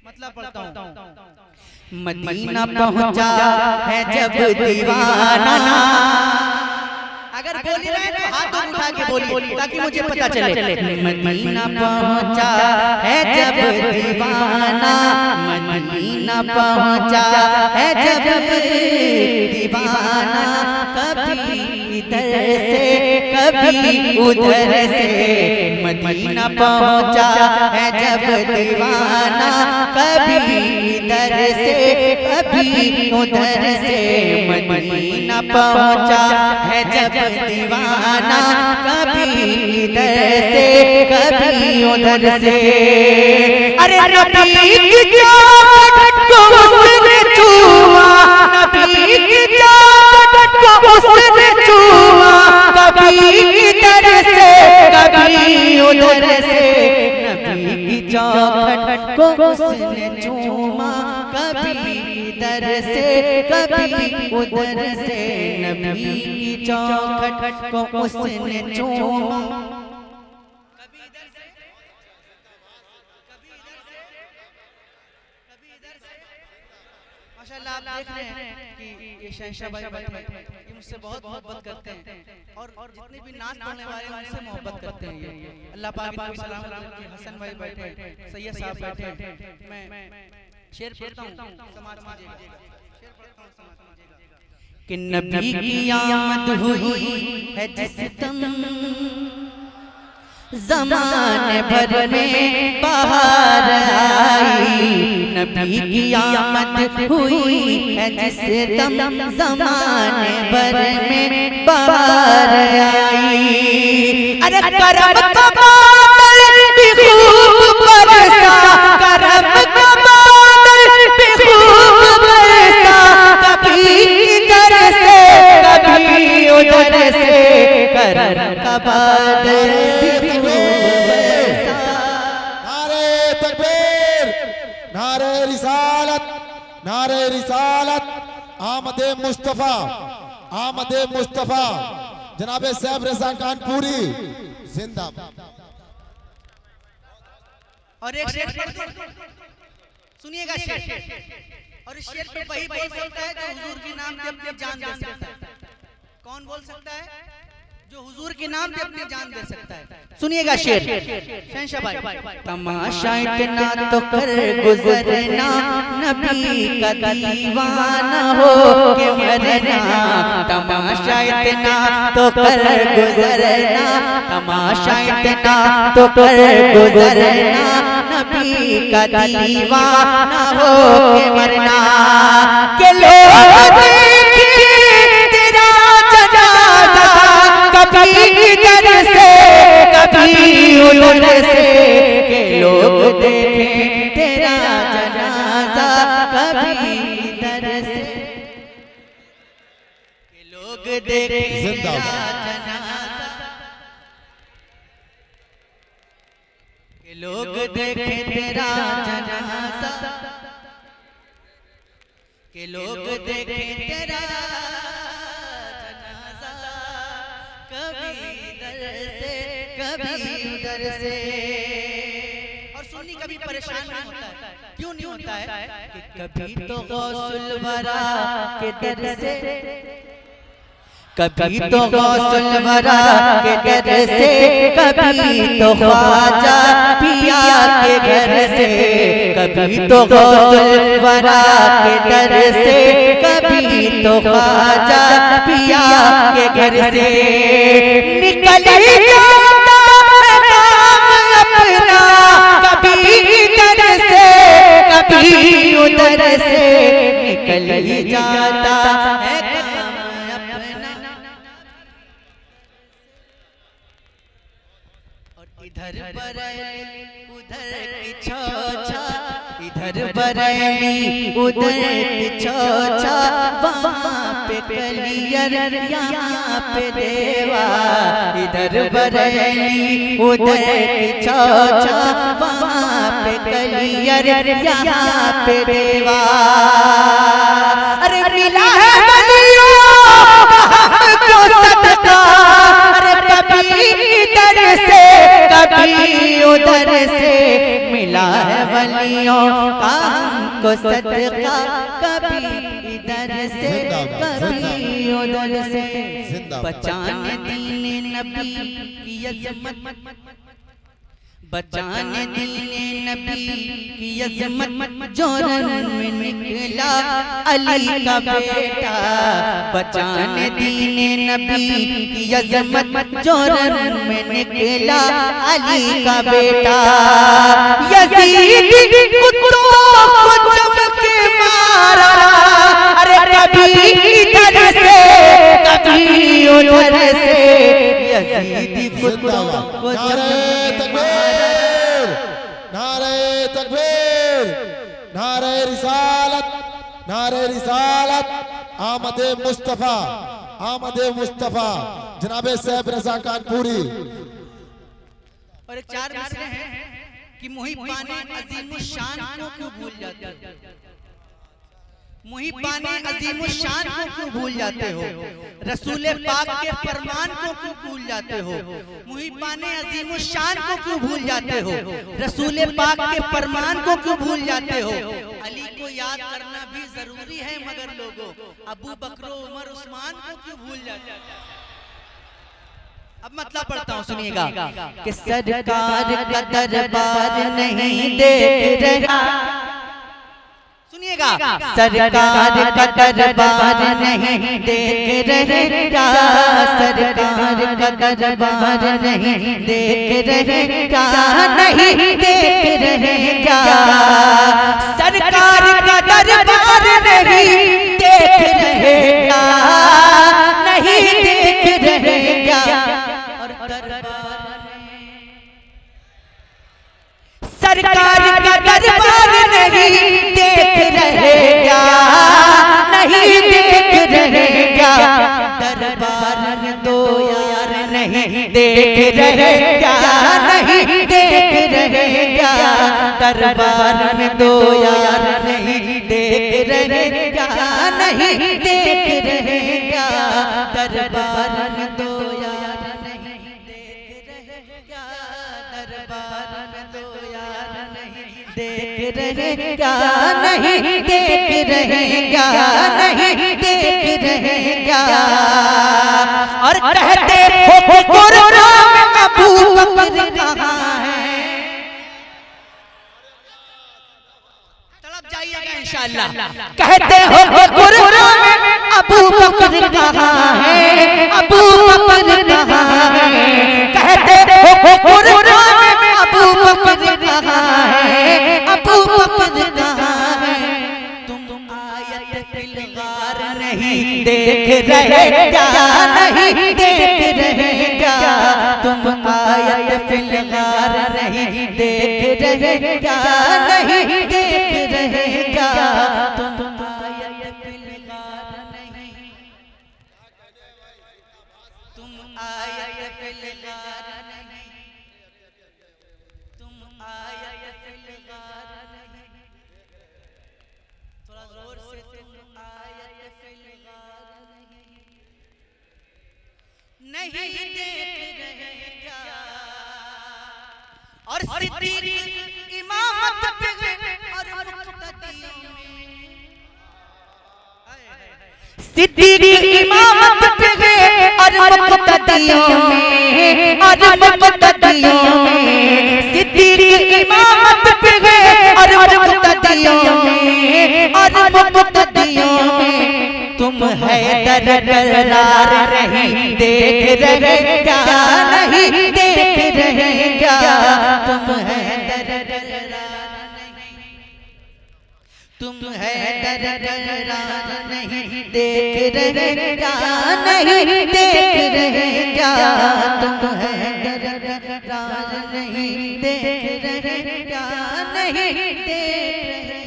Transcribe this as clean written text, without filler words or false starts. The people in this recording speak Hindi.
मतलब पढ़ता हूँ। मदीना पहुँचा है जब दीवाना, अगर बोली रहे तो हाथ उठा के बोली ताकि मुझे पता चले। मदीना पहुँचा है जब दीवाना, मदीना पहुँचा है जब दीवाना, कभी इधर से कभी उधर से। मदीना पहुँचा है जब दीवाना, कभी इधर से कभी उधर से। मदीना पहुँचा है जब दीवाना, कभी इधर से कभी उधर से। अरे नबी की चाहत को उसने छुआ, नबी की चाहत को उसने छुआ, कभी इधर से कभी उधर से। नबी की चाहत को उसने छुआ, कभी इधर से कभी उधर से। नबी की चौखट को उसने चूमा, कभी इधर से कभी इधर से कभी इधर से। माशाल्लाह आप देख रहे हैं कि ये शहंशाह भाई बैठे हैं, ये मुझसे बहुत मोहब्बत करते हैं और जितने भी नाच पढ़ने वाले हैं उनसे मोहब्बत करते हैं। ये अल्लाह पाक इनको सलाम रखे। हसन भाई बैठे हैं, सैयद साहब बैठे हैं। मैं शेर पढ़ता हूँ, समाज कीजिएगा। शेर पढ़ता हूँ, समाज कीजिएगा। कि नबी की आमद हुई है जिस दम, ज़माने भर में बहार आई। नबी की आमद हुई है जिस दम, ज़माने भर में बहार आई। अरे करम का बादल भी खूब बरसा, करम का बादल भी खूब बरसा, कभी इधर से कभी उधर से। करम का बादल भी खूब बरसा। नारे तकबीर, नारे रिसालत, नारे रिसालत। आमदे मुस्तफा, आमदे मुस्तफा जनाबे सैफ रज़ा कानपुरी जिंदाबाद। और एक शेर सुनिएगा, शेर। और इस शेर पे वही बोल सकता है जो हुजूर के नाम पे अपनी जान दे सकता है। कौन बोल सकता है जो हुजूर के नाम पे अपनी जान दे सकता है? सुनिएगा शेर। शहंशाह भाई। तमाशा इतना तो कर गुजरना, नबी का दीवाना हो के मरना। तमाशा इतना तो कर गुजरना, तमाशा इतना तो कर गुजरना, नबी का दीवाना हो के मरना। के लोग देखें तेरा जनाजा, कभी इधर से कभी उधर से। के लोग देखें तेरा जनाजा, कभी इधर से। के लोग देखें तेरा जनाजा, के लोग देखें तेरा जनाजा, के लोग देखें तेरा जनाजा, कभी इधर से कभी उधर से। और सुन्नी कभी परेशान नहीं होता है। क्यों नहीं होता है? कि कभी तो गौसुल वरा के दर से, कभी तो गौसुल वरा के दर से, कभी तो ख्वाजा पिया के घर से। कभी तो गौसुल वरा के दर से, कभी तो ख्वाजा पिया के घर से। निकल जाता है काम अपना, कभी इधर से कभी उधर से। निकल ही जाता है इधर बरेली उधर की छाछा, इधर बरेली उधर की छाछा। वहाँ पे कलियर यहाँ पे देवा, इधर बरेली उधर की छाछा। वहाँ पे कलियर यहाँ पे देवा। अरे मिला है बलियों हमको सदका, अरे कभी इधर से कभी कभी उधर से मिला है वलियों का हमको सदका, कभी इधर से कभी उधर से। बचाने दीने नबी की अज़मत, बचाने दीने नबी की अज़मत, जोरन में निकला अली का बेटा। बचाने दीने नबी की अज़मत, जोरन में निकला अली का बेटा। यज़ीद कुत्तों को चमके मारा, अरे कभी इधर से कभी उधर से। यज़ीद कुत्तों को चमके मारा। नारे तकबीर, नारे रिसालत, नारे रिसालत। आमदे मुस्तफा, आमदे मुस्तफा जनाबे सैफ रज़ा कानपुरी। और एक चार मिसरे हैं कि मुहिब्बाने अज़ीमुश्शान को क्यों भूल जाते हो, मुहिब्बाने अज़ीमुश्शान को क्यों भूल जाते हो, रसूल पाक के फरमान को क्यों भूल जाते हो, मुहिब्बाने अज़ीमुश्शान को क्यों भूल जाते हो, रसूल पाक के फरमान को क्यों भूल जाते हो। अली को याद करना भी जरूरी है, मगर लोगों अबू बकर उमर उस्मान को क्यों भूल जाते हो। अब मतलब पढ़ता हूँ, सुनिएगा कि सरकार का दरबार नहीं देख रहा, सुनिएगा सरकार का दरबार नहीं देख रहे क्या, सरकार का दरबार नहीं देख रहे क्या, नहीं देख रहे क्या, सरकार का दरबार नहीं देख रहे क्या, नहीं देख रहे क्या। और सरकार का दरबार नहीं देख रहे क्या, नहीं देख रहे क्या, दरबार में दो यार नहीं देख रहे क्या, नहीं देख रहे क्या, दरबार में दो यार नहीं देख रहे क्या, नहीं देख रहे क्या, दरबार में दो यार नहीं देख रहे क्या, दरबार में दो यार नहीं देख रहे क्या, नहीं देख रहे क्या, नहीं देख रहे क्या। और कहते हो कुरान में अबू बकर कहाँ है, तड़प जाइएगा इंशाअल्लाह। कहते हो कुरान में अबू बकर कहाँ है, अबू बकर कहाँ है, कहते हो कुरान में अबू बकर कहाँ है, अबू बकर कहाँ है। तुम आयत फिल गार नहीं देख रहे क्या, नहीं देख रहे क्या, तुम आयत फिल गार नहीं देख रहे क्या, नहीं देख रहे क्या, तुम आयत फिल गार नहीं, तुम आयत फिल गार नहीं, तुम आयत फिल गार नहीं, थोड़ा जोर से, तुम आयत फिल गार नहीं, नहीं देख रहे क्या। और सिद्दीक इमामत पे और मुक्तदियों में, सिद्दीक इमामत पे और मुक्तदियों में, और मुक्तदियों में, सिद्दीक इमामत पे और मुक्तदियों में, और मुक्तदियों में। तुम हैदर करार नहीं देख रहे क्या, नहीं देख रहे क्या, तुम हैदर करार नहीं, तुम हैदर करार नहीं देख रहे क्या, नहीं देख रहे क्या, तुम हैदर करार नहीं देख रहे क्या, नहीं देख रहे